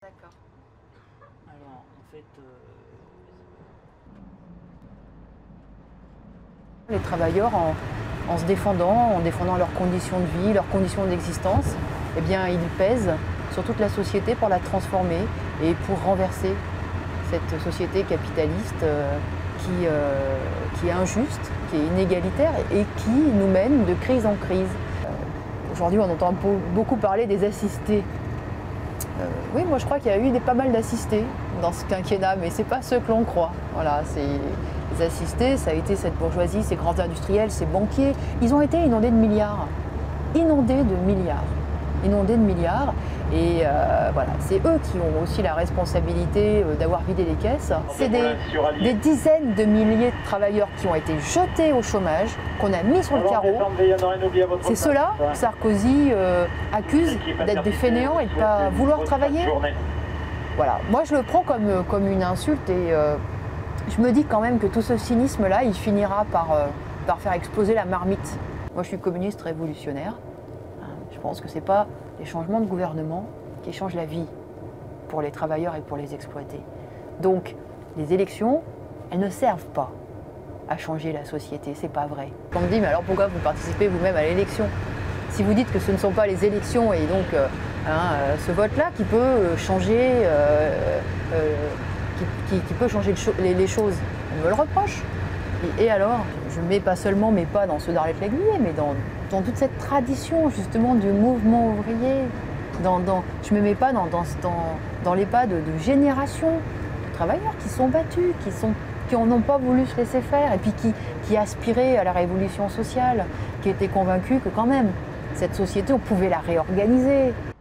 D'accord. Alors, en fait, Les travailleurs, en se défendant, en défendant leurs conditions de vie, leurs conditions d'existence, eh bien, ils pèsent sur toute la société pour la transformer et pour renverser cette société capitaliste qui est injuste, qui est inégalitaire et qui nous mène de crise en crise. Aujourd'hui, on entend beaucoup parler des assistés. Oui, moi je crois qu'il y a eu pas mal d'assistés dans ce quinquennat, mais ce n'est pas ceux que l'on croit. Voilà, les assistés, ça a été cette bourgeoisie, ces grands industriels, ces banquiers. Ils ont été inondés de milliards. Inondés de milliards. Inondés de milliards. Et voilà, c'est eux qui ont aussi la responsabilité d'avoir vidé les caisses. C'est des dizaines de milliers de travailleurs qui ont été jetés au chômage, qu'on a mis sur le carreau. C'est ceux-là que Sarkozy accuse d'être des fainéants et de ne pas vouloir travailler. Voilà, moi je le prends comme une insulte et je me dis quand même que tout ce cynisme-là, il finira par faire exploser la marmite. Moi je suis communiste révolutionnaire. Je pense que ce n'est pas les changements de gouvernement qui changent la vie pour les travailleurs et pour les exploités. Donc les élections, elles ne servent pas à changer la société, c'est pas vrai. On me dit, mais alors pourquoi vous participez vous-même à l'élection? Si vous dites que ce ne sont pas les élections et donc ce vote-là qui peut changer, qui peut changer les choses, on me le reproche. Et alors, je ne mets pas seulement mes pas dans ceux d'Arlette-l'Aiguillier, mais dans toute cette tradition justement du mouvement ouvrier. Je ne me mets pas dans les pas de générations de travailleurs qui sont battus, qui n'ont pas voulu se laisser faire et puis qui aspiraient à la révolution sociale, qui étaient convaincus que quand même, cette société, on pouvait la réorganiser.